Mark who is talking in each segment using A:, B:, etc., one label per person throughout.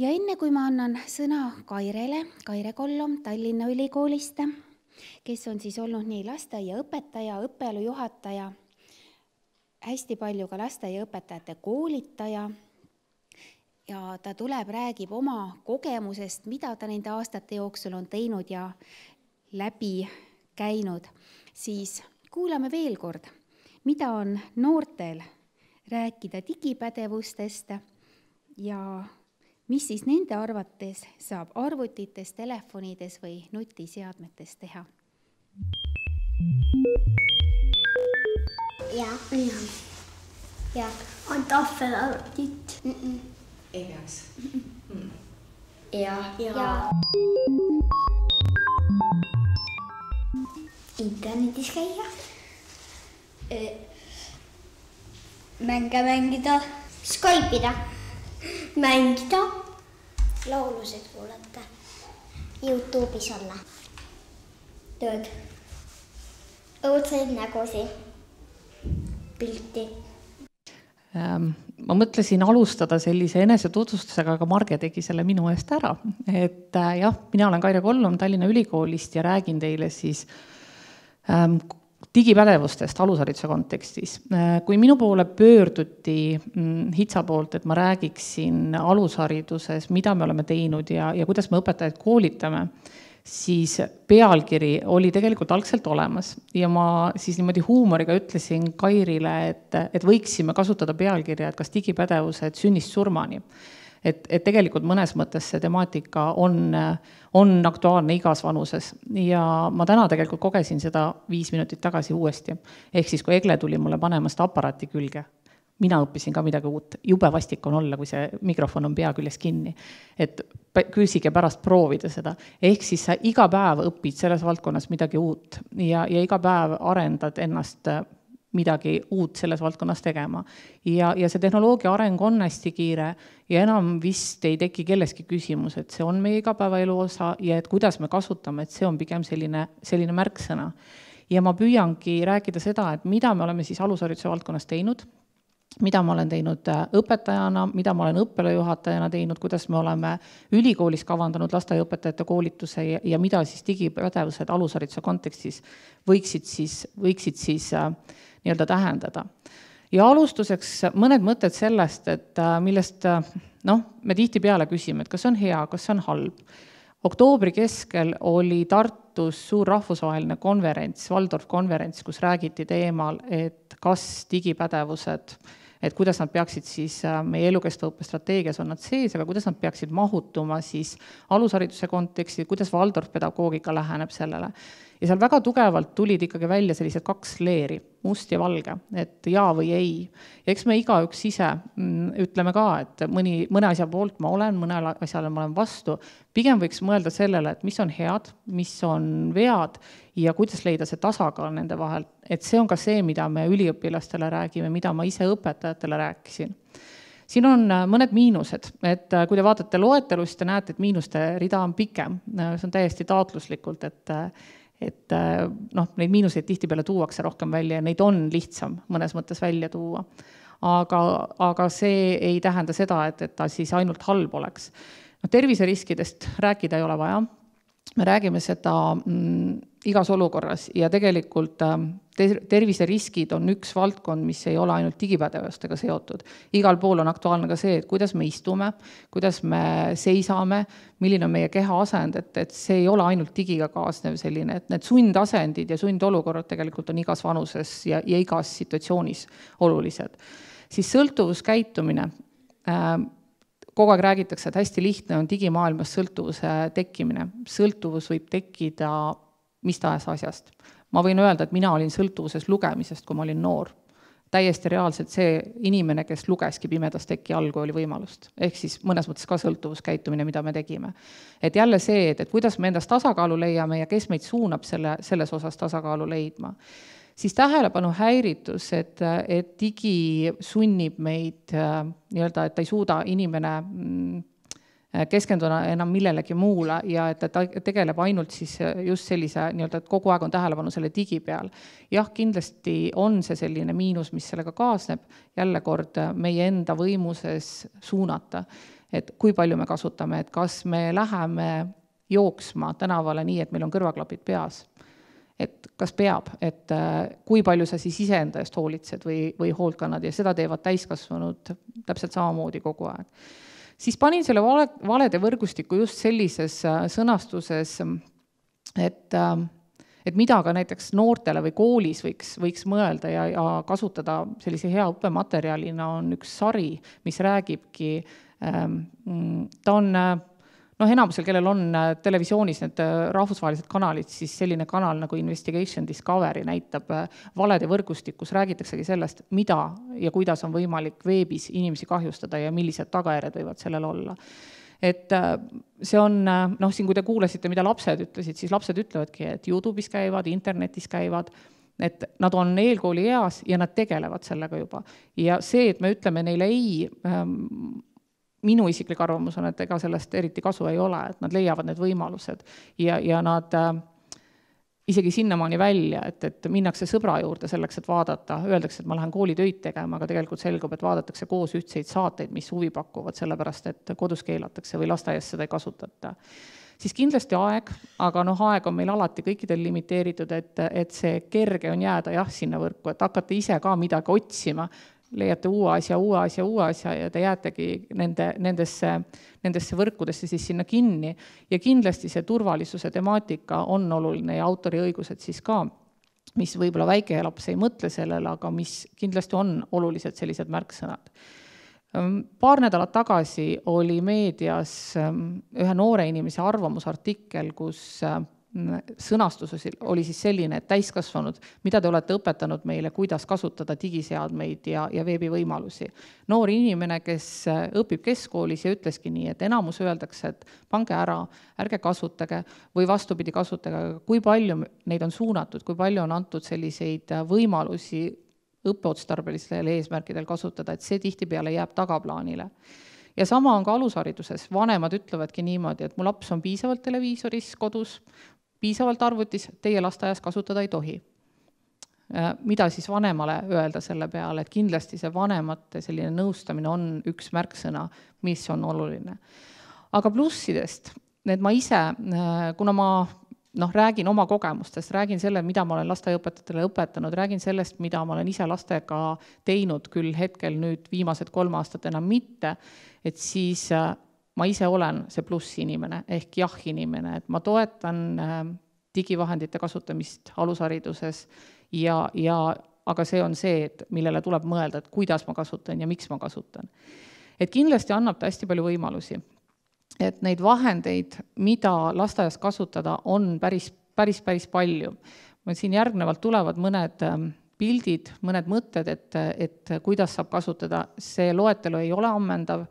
A: Ja enne kui ma annan sõna Kairele, Kaire Kollom Tallinna Ülikoolist, kes on siis olnud nii lasteaiaõpetaja, õppealujuhataja, hästi palju ka lasteaiaõpetajate koolitaja ja ta tuleb, räägib oma kogemusest, mida ta nende aastate jooksul on teinud ja läbi käinud, siis kuulame veel kord, mida on noortel rääkida digipädevustest ja mis siis nende arvates saab arvutites, telefonides või nutiseadmetes teha?
B: Ja. On tahvelarvutit?
C: Ei peaks.
B: Ja. Internetis käia? Mänge mängida. Skype'ida. Mängida. Laulusid kuulata. YouTube'is olla. Tööd. Õudseid nägusi. Pilti.
C: Ma mõtlesin alustada sellise enesetutvustusega, aga Marge tegi selle minu eest ära. Et jah, mina olen Kaire Kollom Tallinna Ülikoolist ja räägin teile siis digipädevustest alushariduse kontekstis. Kui minu poole pöörduti HITSA poolt, et ma räägiksin alushariduses, mida me oleme teinud ja kuidas me õpetajaid koolitame, siis pealkiri oli tegelikult algselt olemas ja ma siis niimoodi huumoriga ütlesin Kairile, et võiksime kasutada pealkirja, et kas digipädevused sünnist surmani. Et tegelikult mõnes mõttes see temaatika on aktuaalne igas vanuses ja ma täna tegelikult kogesin seda 5 minutit tagasi uuesti. Ehk siis, kui Egle tuli mulle panemast aparaati külge, mina õppisin ka midagi uut. Jube vastik on olla, kui see mikrofon on pea küljes kinni. Et küsige pärast proovida seda. Ehk siis sa iga päev õpid selles valdkonnas midagi uut ja iga päev arendad ennast midagi uut selles valdkonnas tegema. Ja see tehnoloogia areng on hästi kiire ja enam vist ei teki kelleski küsimus, et see on meie igapäevaelu osa ja et kuidas me kasutame, et see on pigem selline märksõna. Ja ma püüangi rääkida seda, et mida me oleme siis alushariduse valdkonnas teinud, mida ma olen teinud õpetajana, mida ma olen õppealajuhatajana teinud, kuidas me oleme ülikoolis kavandanud lasteaiaõpetajate koolituse ja mida siis digipädevused alushariduse kontekstis võiksid siis nii-öelda tähendada. Ja alustuseks mõned mõtted sellest, et millest me tihtipeale küsime, et kas on hea, kas on halb. Oktoobri keskel oli Tartus suur rahvusvaheline konverents, Waldorf konverents, kus räägiti teemal, et kas digipädevused, et kuidas nad peaksid siis meie elukestva õppe strateegias on nad sees, aga kuidas nad peaksid mahutuma siis alushariduse konteksti, kuidas Waldorf pedagoogika läheneb sellele. Ja seal väga tugevalt tulid ikkagi välja sellised 2 leeri, must ja valge, et jaa või ei. Ja eks me igaüks ise ütleme ka, et mõne asja poolt ma olen, mõne asjale ma olen vastu. Pigem võiks mõelda sellele, et mis on head, mis on vead ja kuidas leida see tasakaal nende vahel. Et see on ka see, mida me üliõpilastele räägime, mida ma ise õpetajatele rääkisin. Siin on mõned miinused, et kui te vaatate loetelust, te näete, et miinuste rida on pikem. See on täiesti taotluslikult, et neid miinuseid tihtipeale tuuakse rohkem välja ja neid on lihtsam mõnes mõttes välja tuua. Aga see ei tähenda seda, et ta siis ainult halb oleks. Terviseriskidest rääkida ei ole vaja. Me räägime seda igas olukorras ja tegelikult terviseriskid on üks valdkond, mis ei ole ainult digipädevustega seotud. Igal pool on aktuaalne ka see, et kuidas me istume, kuidas me seisame, milline on meie keha asend, et see ei ole ainult digiga kaasnev selline, et need sundasendid ja sundolukorrad tegelikult on igas vanuses ja igas situatsioonis olulised. Siis sõltuvuskäitumine. Kogu aeg räägitakse, et hästi lihtne on digimaailmas sõltuvuse tekkimine. Sõltuvus võib tekkida mis tahes asjast. Ma võin öelda, et mina olin sõltuvuses lugemisest, kui ma olin noor. Täiesti reaalselt see inimene, kes lugeski pimedas teki all, kui oli võimalust. Ehk siis mõnes mõttes ka sõltuvuskäitumine, mida me tegime. Et jälle see, et kuidas me endast tasakaalu leiame ja kes meid suunab selles osas tasakaalu leidma. Siis tähelepanu häiritus, et digi sunnib meid nii-öelda, et ta ei suuda inimene keskenduda enam millelegi muule ja et ta tegeleb ainult siis just sellise nii-öelda, et kogu aeg on tähelepanu selle digi peal. Jah, kindlasti on see selline miinus, mis sellega kaasneb, jälle kord meie enda võimuses suunata. et kui palju me kasutame, et kas me läheme jooksma tänavale nii, et meil on kõrvaklapid peas, et kas peab, et kui palju sa siis iseenda eest hoolitsed või hoolt kannad ja seda teevad täiskasvanud täpselt samamoodi kogu aeg. Siis panin selle valede võrgustiku just sellises sõnastuses, et mida ka näiteks noortele või koolis võiks mõelda ja kasutada sellise hea õppematerjalina on üks sari, mis räägibki, ta on enamusel, kellel on televisioonis need rahvusvahelised kanalid, siis selline kanal nagu Investigation Discovery näitab valede võrgustikus, räägitaksegi sellest, mida ja kuidas on võimalik veebis inimesi kahjustada ja millised tagajärjed võivad sellel olla. Et see on, siin kui te kuulasite, mida lapsed ütlesid, siis lapsed ütlevadki, et YouTube'is käivad, internetis käivad, et nad on eelkooli eas ja nad tegelevad sellega juba. Ja see, et me ütleme neile ei, minu isiklik arvamus on, et ega sellest eriti kasu ei ole, et nad leiavad need võimalused ja nad isegi sinnamaani välja, et minnakse sõbra juurde selleks, et vaadata, öeldakse, et ma lähen koolitöid tegema, aga tegelikult selgub, et vaadatakse koos ühtseid saateid, mis huvi pakuvad, sellepärast, et kodus keelatakse või lasteaias seda ei kasutata. Siis kindlasti aeg, aga aeg on meil alati kõikidel limiteeritud, et see kerge on jääda sinna võrku, et hakata ise ka midagi otsima, leiate uue asja ja te jäätegi nendesse võrkudesse siis sinna kinni. Ja kindlasti see turvalisuse temaatika on oluline ja autoriõigused siis ka, mis võib-olla väike laps ei mõtle sellele, aga mis kindlasti on olulised sellised märksõnad. Paar nädalat tagasi oli meedias ühe noore inimese arvamusartikkel, kus sõnastus oli siis selline, et täiskasvanud, mida te olete õpetanud meile, kuidas kasutada digiseadmeid ja veebivõimalusi. Noor inimene, kes õpib keskkoolis ja ütleski nii, et enamus öeldakse, et pange ära, ärge kasutage või vastupidi kasutage, kui palju neid on suunatud, kui palju on antud selliseid võimalusi õppeotstarbelistel eesmärkidel kasutada, et see tihtipeale jääb tagaplaanile. Ja sama on ka alushariduses. Vanemad ütlevadki niimoodi, et mu laps on piisavalt televiisoris kodus, piisavalt arvutis, teie lasteaias kasutada ei tohi. Mida siis vanemale öelda selle peale, et kindlasti see vanemate selline nõustamine on üks märksõna, mis on oluline. Aga plussidest, need ma ise, kuna ma räägin oma kogemustest, räägin selle, mida ma olen lasteaiaõpetajatele õpetanud, räägin sellest, mida ma olen ise lastega teinud, küll hetkel nüüd viimased 3 aastat enam mitte, et siis ma ise olen see pluss inimene ehk jah-inimene, et ma toetan digivahendite kasutamist alushariduses aga see on see, et millele tuleb mõelda, et kuidas ma kasutan ja miks ma kasutan. Et kindlasti annab ta hästi palju võimalusi. Et neid vahendeid, mida lasteaias kasutada, on päris palju. Siin järgnevalt tulevad mõned pildid, mõned mõtted, et kuidas saab kasutada. See loetelu ei ole ammendav.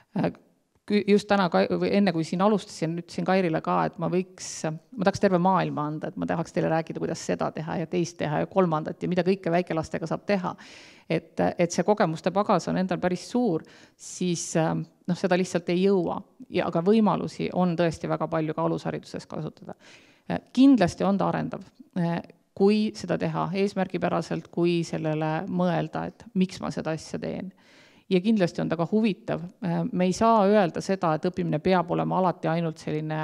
C: Just täna, enne kui siin alustasin, ütlesin Kairile ka, et ma tahaks terve maailma anda, et ma tahaks teile rääkida, kuidas seda teha ja teist teha ja kolmandat ja mida kõike väikelastega saab teha. Et see kogemuste pagas on endal päris suur, siis seda lihtsalt ei jõua. Aga võimalusi on tõesti väga palju ka alushariduses kasutada. Kindlasti on ta arendav, kui seda teha eesmärgipäraselt, kui sellele mõelda, et miks ma seda asja teen. Ja kindlasti on ta ka huvitav. Me ei saa öelda seda, et õppimine peab olema alati ainult selline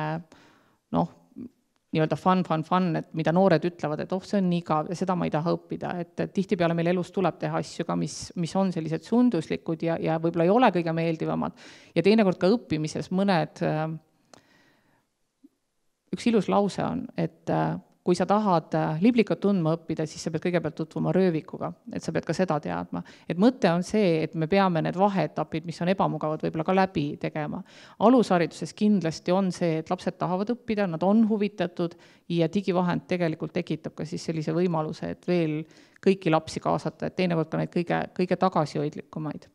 C: nii-öelda fun, et mida noored ütlevad, et see on nii igav ja seda ma ei taha õppida. Et tihtipeale meil elus tuleb teha asju ka, mis on sellised sunduslikud ja võib-olla ei ole kõige meeldivamad. Ja teinekord ka õppimises üks ilus lause on, et kui sa tahad liblikat tundma õppida, siis sa pead kõigepealt tutvuma röövikuga, et sa pead ka seda teadma. Et mõte on see, et me peame need vaheetapid, mis on ebamugavad, võib-olla ka läbi tegema. Alushariduses kindlasti on see, et lapsed tahavad õppida, nad on huvitatud ja digivahend tegelikult tekitab ka siis sellise võimaluse, et veel kõiki lapsi kaasata, et teinekord ka neid kõige tagasihoidlikumaid.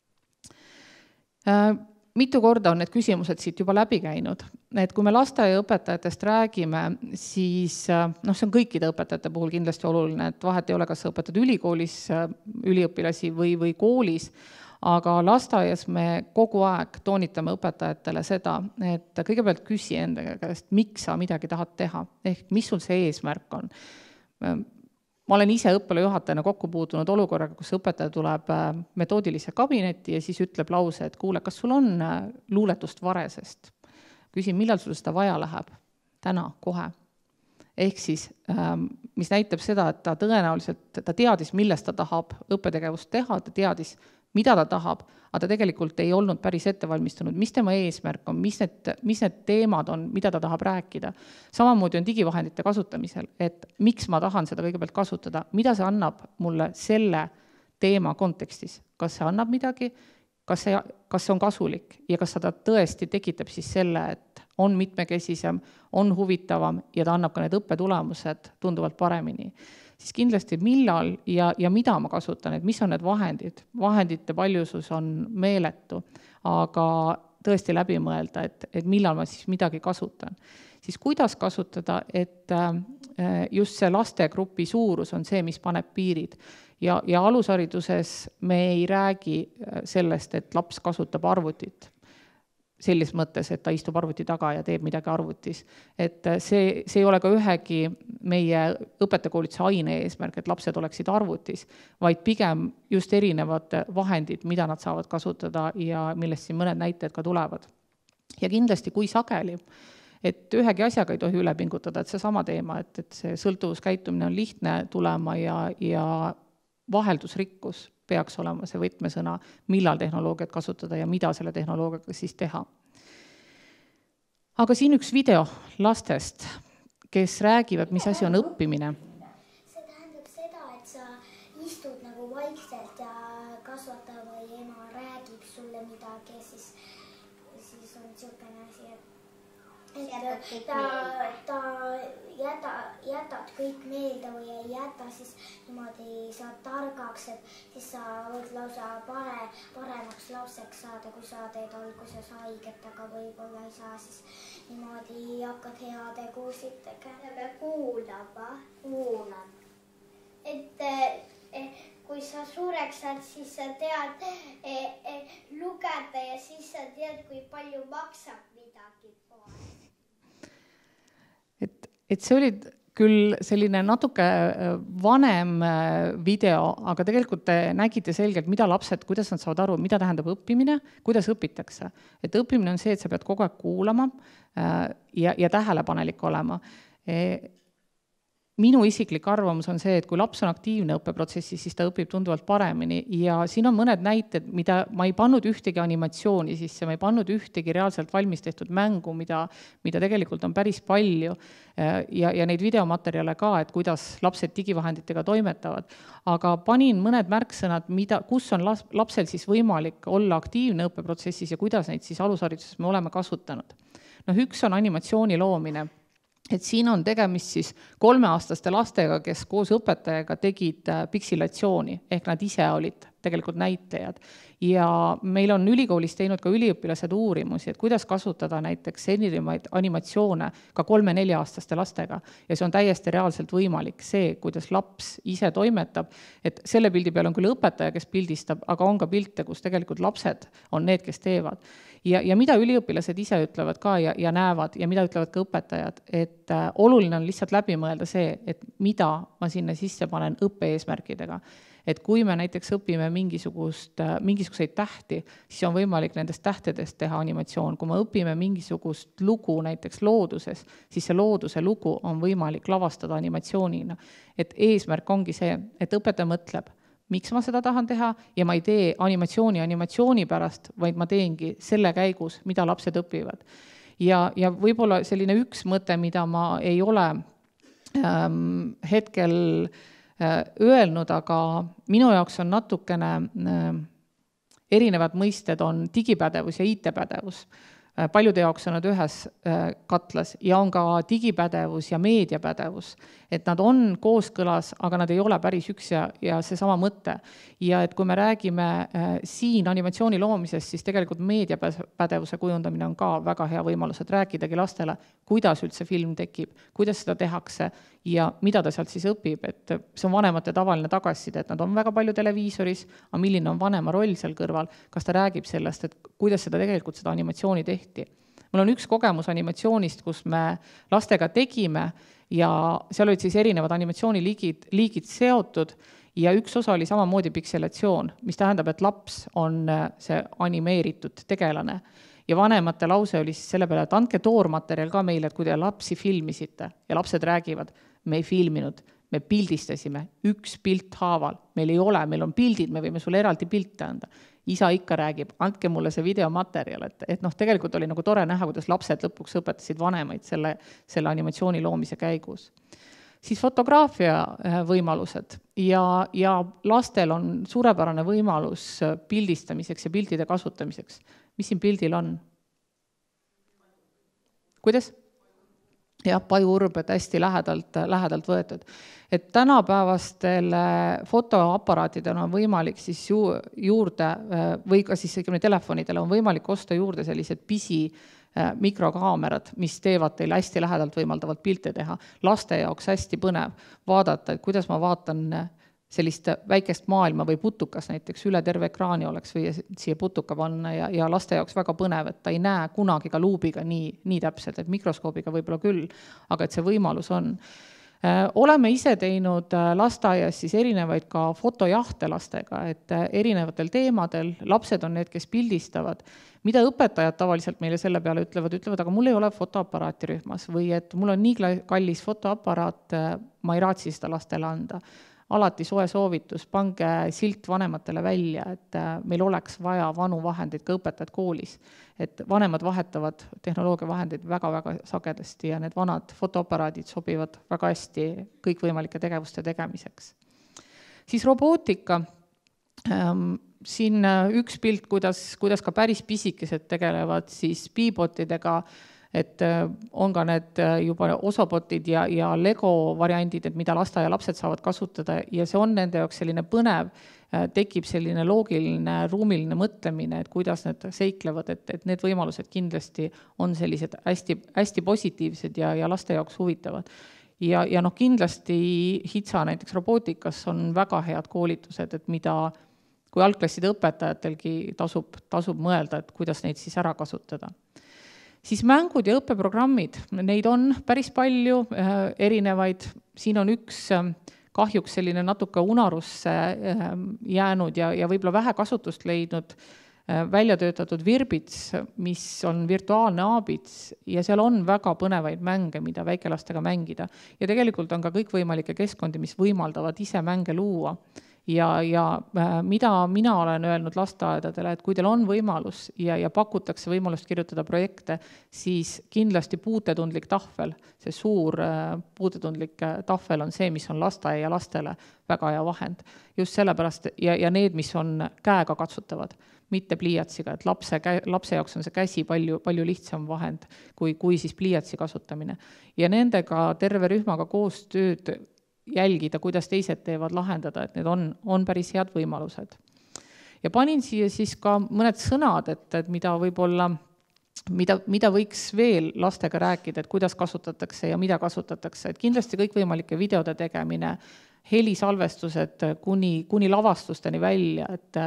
C: Mitu korda on need küsimused siit juba läbi käinud. Et kui me lasteaiaõpetajatest räägime, siis see on kõikide õpetajate puhul kindlasti oluline, et vahet ei ole, kas sa õpetad ülikoolis üliõpilasi või koolis, aga lasteaias me kogu aeg toonitame õpetajatele seda, et kõigepealt küsi enda käest, miks sa midagi tahad teha, ehk mis sul see eesmärk on. ma olen ise õppealajuhatajana kokku puutunud olukorraga, kus õpetaja tuleb metoodilisse kabinetti ja siis ütleb lause, et kuule, kas sul on luuletust Varesest? Küsin, millal sul seda vaja läheb? Täna, kohe. Ehk siis, mis näitab seda, et ta tõenäoliselt, ta teadis, millest ta tahab õppetegevust teha, ta teadis, mida ta tahab, aga ta tegelikult ei olnud päris ette valmistunud, mis tema eesmärk on, mis need teemad on, mida ta tahab rääkida. Samamoodi on digivahendite kasutamisel, et miks ma tahan seda kõigepealt kasutada, mida see annab mulle selle teema kontekstis, kas see annab midagi, kas see on kasulik ja kas seda tõesti tekitab siis selle, et on mitmekesisem, on huvitavam ja ta annab ka need õppetulemused tunduvalt paremini. Siis kindlasti millal ja mida ma kasutan, et mis on need vahendid. Vahendite paljusus on meeletu, aga tõesti läbi mõelda, et millal ma siis midagi kasutan. Siis kuidas kasutada, et just see lastegrupi suurus on see, mis paneb piirid. Ja alushariduses me ei räägi sellest, et laps kasutab arvutit. Selles mõttes, et ta istub arvuti taga ja teeb midagi arvutis. Et see ei ole ka ühegi meie õpetajakoolituse aine eesmärk, et lapsed oleksid arvutis, vaid pigem just erinevad vahendid, mida nad saavad kasutada ja millest siin mõned näited ka tulevad. Ja kindlasti, kui sageli, et ühegi asjaga ei tohi üle pingutada, et see sama teema, et see sõltuvuskäitumine on lihtne tulema ja vaheldusrikkus peaks olema see võtmesõna, millal tehnoloogiat kasutada ja mida selle tehnoloogiaga siis teha. Aga siin üks video lastest, kes räägivad, mis asi on õppimine.
B: See tähendab seda, et sa istud nagu vaikselt ja kasvataja või ema räägib sulle midagi, siis on niisugune asi, et ta jätad kõik meelde või ei jäta, siis niimoodi saad targaks, et siis sa võid lausa paremaks lapseks saada, kui sa teed alguses haiget, aga võib-olla ei saa, siis niimoodi hakkad hea tegusid tegema.
D: Ta peab kuulama. Et kui sa suureks saad, siis sa tead lugeda ja siis sa tead, kui palju maksab midagi poes.
C: Et see oli küll selline natuke vanem video, aga tegelikult te nägite selgelt, mida lapsed, kuidas nad saavad aru, mida tähendab õppimine, kuidas õpitakse. Et õppimine on see, et sa pead kogu aeg kuulama ja tähelepanelik olema. Minu isiklik arvamus on see, et kui laps on aktiivne õppeprotsessis, siis ta õpib tunduvalt paremini ja siin on mõned näited, mida ma ei pannud ühtegi animatsiooni sisse, ma ei pannud ühtegi reaalselt valmis tehtud mängu, mida tegelikult on päris palju ja neid videomaterjale ka, et kuidas lapsed digivahenditega toimetavad. Aga panin mõned märksõnad, kus on lapsel siis võimalik olla aktiivne õppeprotsessis ja kuidas neid siis alushariduses me oleme kasutanud. Üks on animatsiooni loomine. Et siin on tegemist siis 3-aastaste lastega, kes koos õpetajaga tegid piksilatsiooni, ehk nad ise olid tegelikult näitajad. Ja meil on ülikoolis teinud ka üliõpilased uurimusi, et kuidas kasutada näiteks erinevaid animatsioone ka 3-4-aastaste lastega. Ja see on täiesti reaalselt võimalik see, kuidas laps ise toimetab, et selle pildi peal on küll õpetaja, kes pildistab, aga on ka pilte, kus tegelikult lapsed on need, kes teevad. Ja mida üliõpilased ise ütlevad ka ja näevad ja mida ütlevad ka õpetajad, et oluline on lihtsalt läbi mõelda see, et mida ma sinna sisse panen õppe-eesmärkidega. Et kui me näiteks õpime mingisuguseid tähti, siis on võimalik nendest tähtedest teha animatsioon. Kui me õpime mingisugust lugu näiteks looduses, siis see looduse lugu on võimalik lavastada animatsioonina. Et eesmärk ongi see, et õpetaja mõtleb, miks ma seda tahan teha ja ma ei tee animatsiooni pärast, vaid ma teengi selle käigus, mida lapsed õpivad. Ja võib-olla selline üks mõte, mida ma ei ole hetkel öelnud, aga minu jaoks on natukene erinevad mõisted on digipädevus ja IT-pädevus. Paljude jaoks on nad ühes katlas ja on ka digipädevus ja meediapädevus. Et nad on kooskõlas, aga nad ei ole päris üks ja see sama mõte. Ja et kui me räägime siin animatsiooni loomisest, siis tegelikult meediapädevuse kujundamine on ka väga hea võimalus, et rääkidagi lastele, kuidas üldse film tekib, kuidas seda tehakse ja mida ta sealt siis õpib. Et see on vanemate tavaline tagasiside, et nad on väga palju televiisoris, aga milline on vanema roll seal kõrval, kas ta räägib sellest, et kuidas seda tegelikult seda animatsiooni tehti. Mul on üks kogemus animatsioonist, kus me lastega tegime ja seal olid siis erinevad animatsiooniliigid seotud ja üks osa oli samamoodi pikselatsioon, mis tähendab, et laps on see animeeritud tegelane. Ja vanemate lause oli siis selle peale, et andke toormaterjal ka meile, et kui te lapsi filmisite ja lapsed räägivad, me ei filminud, me pildistasime üks pilt haaval, meil ei ole, meil on pildid, me võime sulle eraldi pilte anda. Isa ikka räägib, andke mulle see videomaterjal, et tegelikult oli nagu tore näha, kuidas lapsed lõpuks õpetasid vanemaid selle animatsiooni loomise käigus. Siis fotograafia võimalused ja lastel on suurepärane võimalus pildistamiseks ja piltide kasutamiseks. Mis siin pildil on? Kuidas? Jah, pajurb, et hästi lähedalt võetud. Et tänapäevastele fotoaparaatidele on võimalik siis juurde või ka siis telefonidele on võimalik osta juurde sellised pisi mikrokaamerad, mis teevad teile hästi lähedalt võimaldavalt pilte teha. Laste jaoks hästi põnev vaadata, et kuidas ma vaatan sellist väikest maailma või putukas näiteks üle terve ekraani oleks või siia putuka panna ja laste jaoks väga põnev, et ta ei näe kunagi ka luubiga nii täpselt, et mikroskoobiga võib-olla küll, aga et see võimalus on. Oleme ise teinud lasteaias siis erinevaid ka fotojahte lastega, et erinevatel teemadel lapsed on need, kes pildistavad. Mida õpetajad tavaliselt meile selle peale ütlevad, aga mul ei ole fotoaparaati rühmas või et mul on nii kallis fotoaparaat, ma ei raatsi seda lastele anda. Alati soe soovitus, pange silt vanematele välja, et meil oleks vaja vanu vahendeid ka õpetajad koolis. Et vanemad vahetavad tehnoloogia vahendeid väga-väga sagedasti ja need vanad fotoaparaadid sobivad väga hästi kõikvõimalike tegevuste tegemiseks. Siis robootika. Siin üks pilt, kuidas ka päris pisikesed tegelevad siis Beebotidega, et on ka need juba osapotid ja Lego variandid, et mida lasteaia lapsed saavad kasutada ja see on nende jaoks selline põnev, tekib selline loogiline, ruumiline mõtlemine, et kuidas need seiklevad, et need võimalused kindlasti on sellised hästi positiivsed ja laste jaoks huvitavad. Ja kindlasti HITSA näiteks robootikas on väga head koolitused, et mida, kui algklasside õpetajatelgi tasub mõelda, et kuidas neid siis ära kasutada. Siis mängud ja õppeprogrammid, neid on päris palju erinevaid, siin on üks kahjuks selline natuke unarusse jäänud ja võib-olla vähe kasutust leidnud välja töötatud Virbits, mis on virtuaalne aabits ja seal on väga põnevaid mänge, mida väikelastega mängida. Ja tegelikult on ka kõikvõimalikke keskkondi, mis võimaldavad ise mänge luua. Ja mida mina olen öelnud lasteaedadele, et kui teil on võimalus ja pakutakse võimalust kirjutada projekte, siis kindlasti puutetundlik tahvel, see suur puutetundlik tahvel on see, mis on lasteaia lastele väga hea vahend. Just sellepärast ja need, mis on käega katsutavad, mitte pliiatsiga, et lapse jaoks on see käsi palju lihtsam vahend kui siis pliiatsi kasutamine. Ja nendega terve rühmaga koostööd jälgida, kuidas teised teevad lahendada, et need on päris head võimalused. Ja panin siia siis ka mõned sõnad, et mida võib-olla, mida võiks veel lastega rääkida, et kuidas kasutatakse ja mida kasutatakse, et kindlasti kõikvõimalike videode tegemine, helisalvestused kuni lavastusteni välja, et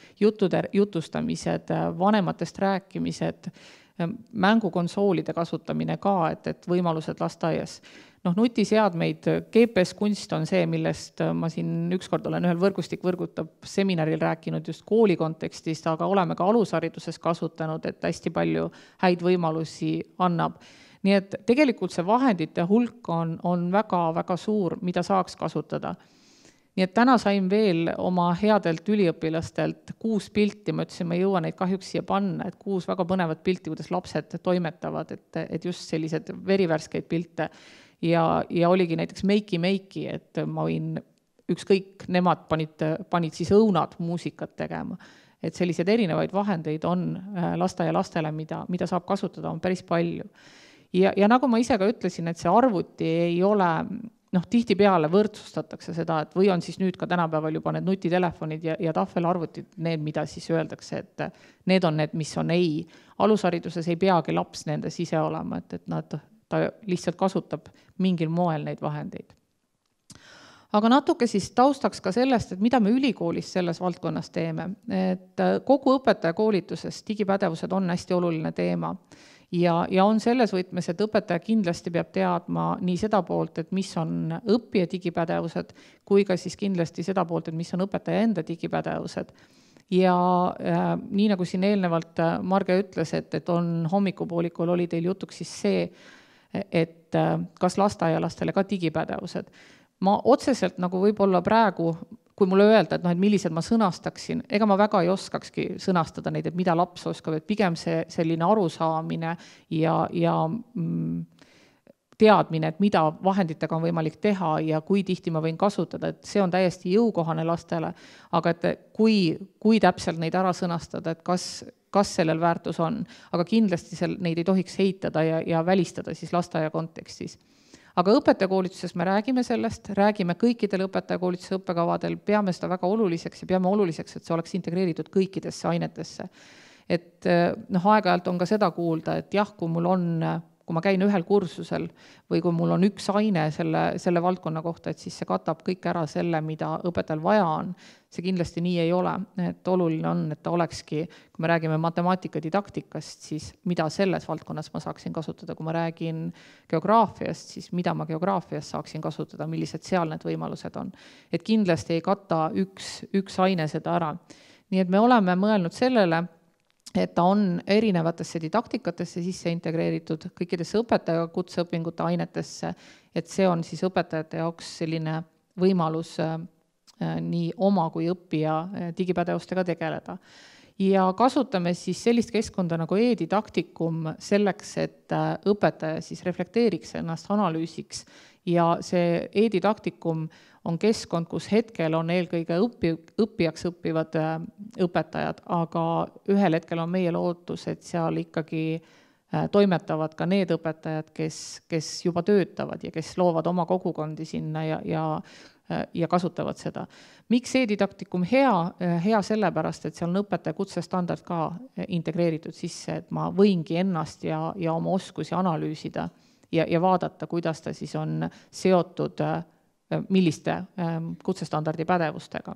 C: jutustamised, vanematest rääkimised, mängukonsoolide kasutamine ka, et võimalused lasteaias. Nutiseadmeid, GPS-kunst on see, millest ma siin ükskord olen ühel võrgustik võrgutab seminaril rääkinud just kooli kontekstist, aga oleme ka alushariduses kasutanud, et hästi palju häid võimalusi annab. Nii et tegelikult see vahendite hulk on väga-väga suur, mida saaks kasutada. Nii et täna sain veel oma headelt üliõpilastelt 6 pilti, ma ütlesin, ma ei jõua neid kahjuks siia panna, et 6 väga põnevat pilti, kuidas lapsed toimetavad, et just sellised verivärskeid pilte. Ja oligi näiteks meiki, et ma võin ükskõik, nemad panid siis õunad muusikat tegema. Et sellised erinevaid vahendeid on lasteaia lastele, mida saab kasutada, on päris palju. Ja nagu ma ise ka ütlesin, et see arvuti ei ole, tihtipeale võrdsustatakse seda, et või on siis nüüd ka tänapäeval juba need nutitelefonid ja tahvelarvutid, need, mida siis öeldakse, et need on need, mis on ei. Alushariduses ei peagi laps nendes ise olema, et ta lihtsalt kasutab mingil moel neid vahendeid. Aga natuke siis taustaks ka sellest, et mida me ülikoolis selles valdkonnas teeme. Et kogu õpetaja koolituses digipädevused on hästi oluline teema. ja on selles võtmes, et õpetaja kindlasti peab teadma nii seda poolt, et mis on õppija digipädevused, kui ka siis kindlasti seda poolt, et mis on õpetaja enda digipädevused. Ja nii nagu siin eelnevalt Marge ütles, et on hommikupoolikul oli teil jutuks siis see, et kas lasteaialastele ka digipädevused. Ma otseselt nagu võib-olla praegu, kui mulle öelda, et millised ma sõnastaksin, ega ma väga ei oskakski sõnastada neid, et mida laps oskab, et pigem see selline arusaamine ja teadmine, et mida vahenditega on võimalik teha ja kui tihti ma võin kasutada, et see on täiesti jõukohane lastele, aga et kui täpselt neid ära sõnastada, et kas sellel väärtus on, aga kindlasti neid ei tohiks heitada ja välistada siis lasteaia kontekstis. Aga õpetajakoolituses me räägime sellest, räägime kõikidel õpetajakoolituse õppekavadel, peame seda väga oluliseks ja peame oluliseks, et see oleks integreeritud kõikidesse ainetesse. Et aeg-ajalt on ka seda kuulda, et jah, kui ma käin ühel kursusel või kui mul on üks aine selle valdkonna kohta, et siis see katab kõik ära selle, mida õpetajal vaja on. See kindlasti nii ei ole, et oluline on, et ta olekski, kui me räägime matemaatika didaktikast, siis mida selles valdkonnas ma saaksin kasutada, kui ma räägin geograafiast, siis mida ma geograafias saaksin kasutada, millised seal need võimalused on. Et kindlasti ei kata üks aine seda ära. Nii et me oleme mõelnud sellele, et ta on erinevatesse didaktikatesse sisse integreeritud, kõikidesse õpetaja kutseõpingute ainetesse, et see on siis õpetajate jaoks selline võimalus nii oma kui õppija digipädevustega tegeleda. Ja kasutame siis sellist keskkonda nagu e-didaktikum selleks, et õpetaja siis reflekteeriks ennast, analüüsiks ja see e-didaktikum on keskkond, kus hetkel on eelkõige õppijaks õppivad õpetajad, aga ühel hetkel on meie lootus, et seal ikkagi toimetavad ka need õpetajad, kes juba töötavad ja kes loovad oma kogukondi sinna ja kasutavad seda. Miks e-didaktikum hea sellepärast, et seal on õpetaja kutsestandard ka integreeritud sisse, et ma võingi ennast ja oma oskusi analüüsida ja vaadata, kuidas ta siis on seotud milliste kutsestandardi pädevustega.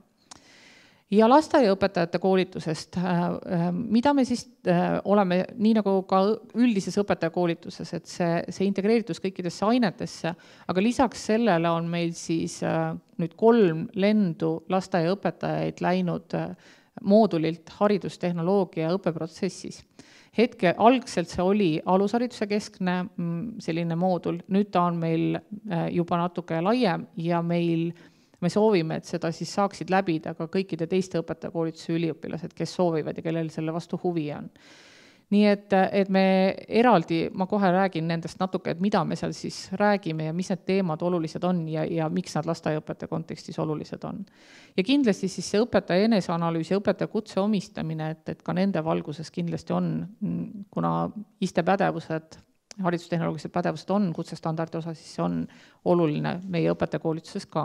C: Ja lasteaiaõpetajate koolitusest, mida me siis oleme, nii nagu ka üldises õpetajakoolituses, et see integreeritus kõikidesse ainetesse, aga lisaks sellele on meil siis nüüd 3 lendu lasteaiaõpetajaid läinud moodulilt haridustehnoloogia õppeprotsessis. Algselt see oli alushariduse keskne selline moodul, nüüd ta on meil juba natuke laiem ja me soovime, et seda siis saaksid läbida ka kõikide teiste õpetajakoolituse üliõpilased, kes soovivad ja kellel selle vastu huvi on. Nii et me eraldi, ma kohe räägin nendest natuke, et mida me seal siis räägime ja mis need teemad olulised on ja miks nad lasteaiaõpetaja kontekstis olulised on. Ja kindlasti siis see õpetaja eneseanalüüs ja õpetaja kutse omistamine, et ka nende valguses kindlasti on, kuna ISTE-pädevused, haridustehnoloogilised pädevused on kutsestandardi osa, siis see on oluline meie õpetajakoolituses ka.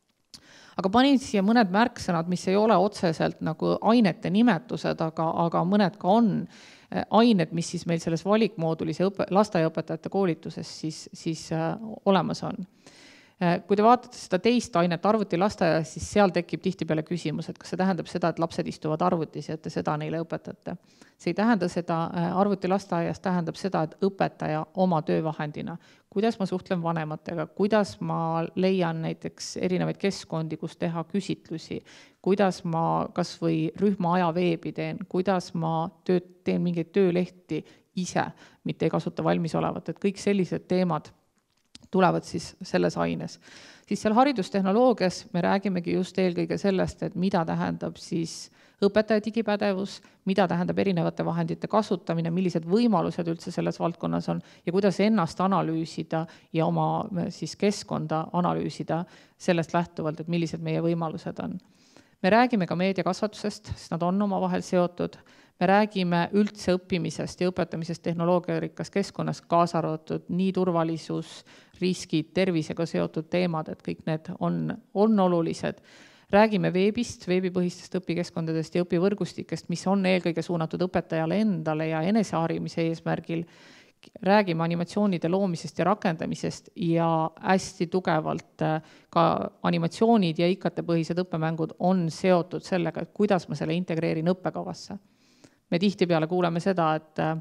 C: Aga panin siia mõned märksõnad, mis ei ole otseselt nagu ainete nimetused, aga mõned ka on ained, mis siis meil selles valikmoodulis ja lasteaiaõpetajate koolituses siis olemas on. Kui te vaatate seda teist ainet arvutilasteaias, siis seal tekib tihtipeale küsimus, et kas see tähendab seda, et lapsed istuvad arvutis ja te seda neile õpetate. See ei tähenda seda, arvutilasteaias tähendab seda, et õpetaja oma töövahendina, kuidas ma suhtlen vanematega, kuidas ma leian näiteks erinevaid keskkondi, kus teha küsitlusi, kuidas ma kas või rühma aja veebi teen, kuidas ma teen mingeid töölehti ise, mitte ei kasuta valmisolevat, et kõik sellised teemad tulevad siis selles aines. Siis seal haridustehnoloogias me räägimegi just eelkõige sellest, et mida tähendab siis õpetaja digipädevus, mida tähendab erinevate vahendite kasutamine, millised võimalused üldse selles valdkonnas on ja kuidas ennast analüüsida ja oma siis keskkonda analüüsida sellest lähtuvalt, et millised meie võimalused on. Me räägime ka meediakasvatusest, sest nad on omavahel seotud. Me räägime üldse õppimisest ja õpetamisest tehnoloogiarikas keskkonnas, kaasa arvatud nii turvalisus, riskid, tervisega seotud teemad, et kõik need on olulised. Räägime veebist, veebipõhistest õpikeskkondadest ja õpivõrgustikest, mis on eelkõige suunatud õpetajale endale ja eneseharimise eesmärgil. Räägime animatsioonide loomisest ja rakendamisest ja hästi tugevalt ka animatsioonid ja IKT-põhised õppemängud on seotud sellega, et kuidas ma selle integreerin õppekavasse. Me tihtipeale kuuleme seda, et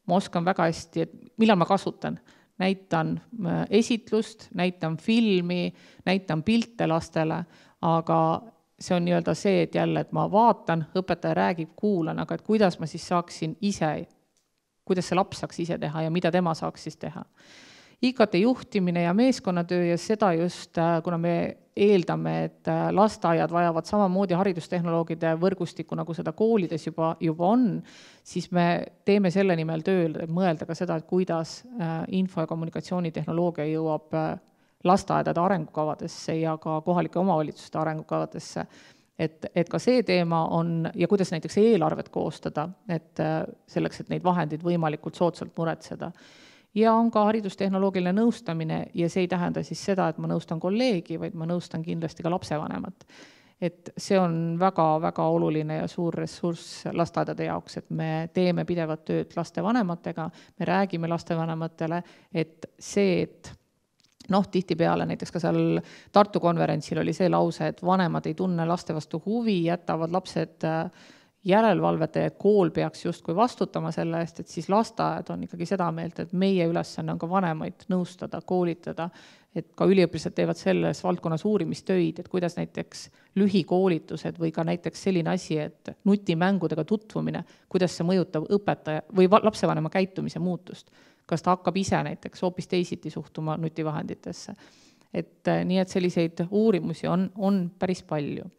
C: ma oskan väga hästi, et millal ma kasutan. Näitan esitlust, näitan filmi, näitan pilte lastele, aga see on nii-öelda see, et jälle, et ma vaatan, õpetaja räägib, kuulan, aga et kuidas ma siis saaksin ise, kuidas see laps saaks ise teha ja mida tema saaks siis teha. IKT juhtimine ja meeskonnatöö ja seda just, kuna me eeldame, et lasteaiad vajavad samamoodi haridustehnoloogide võrgustikku, nagu seda koolides juba on, siis me teeme selle nimel tööl, et mõelda ka seda, et kuidas info- ja kommunikatsioonitehnoloogia jõuab lasteaedade arengukavadesse ja ka kohalike omavalitsuste arengukavadesse. Et ka see teema on, ja kuidas näiteks eelarvet koostada, et selleks, et neid vahendid võimalikult soodsalt muretseda. Ja on ka haridustehnoloogiline nõustamine ja see ei tähenda siis seda, et ma nõustan kolleegi, vaid ma nõustan kindlasti ka lapsevanemat. Et see on väga-väga oluline ja suur ressurss lasteaedade jaoks, et me teeme pidevat tööd lastevanematega, me räägime lastevanematele, et see, et tihtipeale näiteks ka seal Tartu konverentsil oli see lause, et vanemad ei tunne laste vastu huvi, jätavad lapsed järelevalvete, et kool peaks justkui vastutama selle eest, et siis lasteaed on ikkagi seda meelt, et meie ülesanne on ka vanemaid nõustada, koolitada, et ka üliõpilased teevad selles valdkonnas uurimistöid, et kuidas näiteks lühikoolitused või ka näiteks selline asi, et nutimängudega tutvumine, kuidas see mõjutab õpetaja või lapsevanema käitumise muutust. Kas ta hakkab ise näiteks hoopis teisiti suhtuma nutivahenditesse. Et nii, et selliseid uurimusi on päris palju.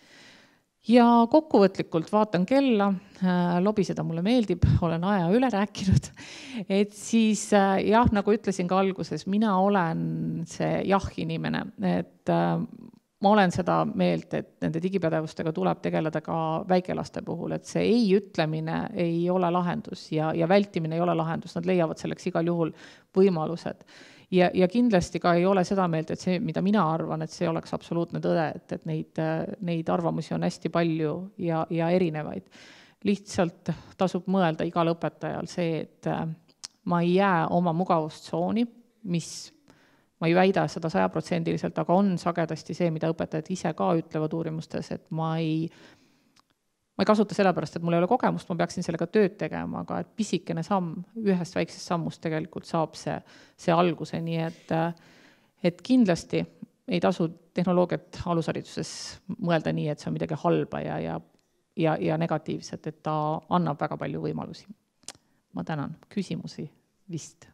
C: Ja kokkuvõtlikult vaatan kella, lobiseda mulle meeldib, olen aja üle rääkinud, et siis jah, nagu ütlesin ka alguses, mina olen see jah-inimene, et ma olen seda meelt, et nende digipädevustega tuleb tegeleda ka väikelaste puhul, et see ei ütlemine ei ole lahendus ja vältimine ei ole lahendus, nad leiavad selleks igal juhul võimalused. Ja kindlasti ka ei ole seda meelt, et see, mida mina arvan, et see oleks absoluutne tõde, et neid arvamusi on hästi palju ja erinevaid. Lihtsalt tasub mõelda igal õpetajal see, et ma ei jää oma mugavustsooni, mis ma ei väida seda 100%, aga on sagedasti see, mida õpetajad ise ka ütlevad uurimustes, et ma ei kasuta sellepärast, et mul ei ole kogemust, ma peaksin sellega tööd tegema, aga et pisikene samm, ühest väiksest sammust tegelikult saab see alguse, nii et kindlasti ei tasu tehnoloogiat alushariduses mõelda nii, et see on midagi halba ja negatiivset, et ta annab väga palju võimalusi. Ma tänan. Küsimusi vist.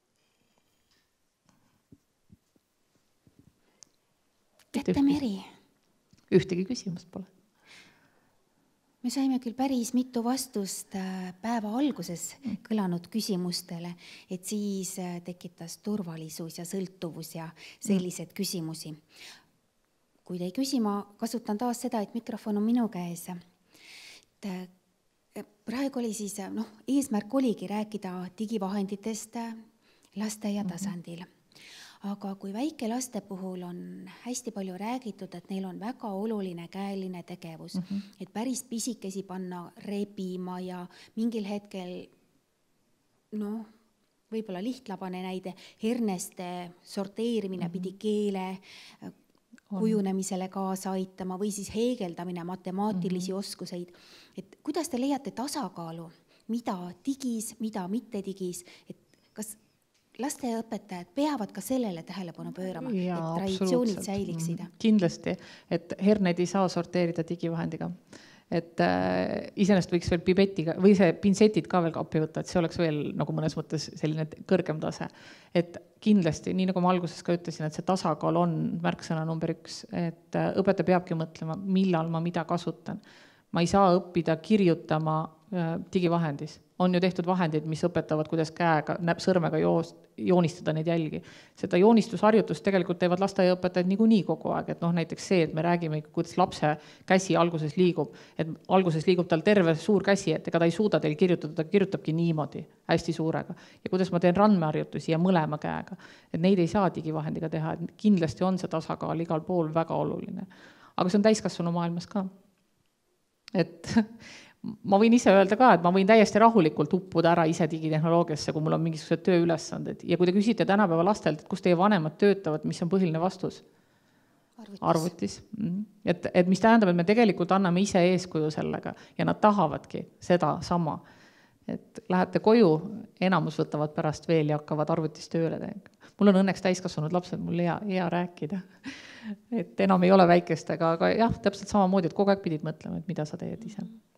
A: Kätte Meri.
C: Ühtegi küsimust pole.
A: Me saime küll päris mitu vastust päeva alguses kõlanud küsimustele, et siis tekitas turvalisus ja sõltuvus ja sellised küsimusi. Kui te ei küsi, ma kasutan taas seda, et mikrofon on minu käes. Praegu oli siis, eesmärk oligi rääkida digivahenditest lasteaia tasandil. Aga kui väikelaste puhul on hästi palju räägitud, et neil on väga oluline käeline tegevus, et päris pisikesi panna rebima ja mingil hetkel, võib-olla lihtlabane näide, herneste sorteerimine pidi keele kujunemisele kaasa aitama või siis heegeldamine matemaatilisi oskuseid. Et kuidas te leiate tasakaalu, mida digis, mida mitte digis, et kas lasteõpetajad peavad ka sellele tähelepanu pöörama, et traditsioonid säiliksid?
C: Kindlasti, et herneid ei saa sorteerida digivahendiga. Et iseenesest võiks veel pipetiga või see pintsetid ka veel appi võtta, et see oleks veel nagu mõnes mõttes selline kõrgem tase. Et kindlasti, nii nagu ma alguses ka ütlesin, et see tasakaal on märksõna number 1, et õpetaja peabki mõtlema, millal ma mida kasutan. Ma ei saa õppida kirjutama digivahendis. On ju tehtud vahendid, mis õpetavad, kuidas käega, sõrmega joonistada neid jälgi. Seda joonistusharjutust tegelikult teevad lasteaiaõpetajad niikuinii kogu aeg, et näiteks see, et me räägime, kuidas lapse käsi alguses liigub, et alguses liigub tal terve suur käsi, et ega ta ei suuda teil kirjutada, ta kirjutabki niimoodi, hästi suurega. Ja kuidas ma teen randmeharjutusi ja mõlema käega, et neid ei saa digivahendiga teha, et kindlasti on see tasakaal igal pool väga oluline. Aga see on täiskasvanu maailmas ka. Et ma võin ise öelda ka, et ma võin täiesti rahulikult uppuda ära ise digitehnoloogiasse, kui mul on mingisugused tööülesanded. Ja kui te küsite tänapäeva lastelt, et kus teie vanemad töötavad, mis on põhiline vastus? Arvutis. Et mis tähendab, et me tegelikult anname ise eeskuju sellega ja nad tahavadki seda sama. et lähete koju, enamus võtavad pärast veel ja hakkavad arvutis tööle. Mul on õnneks täiskasvanud lapsed, mul hea rääkida. Et enam ei ole väikestega, aga jah, täpselt samamoodi, et kogu aeg pidid mõtlema, et mida sa teed ise.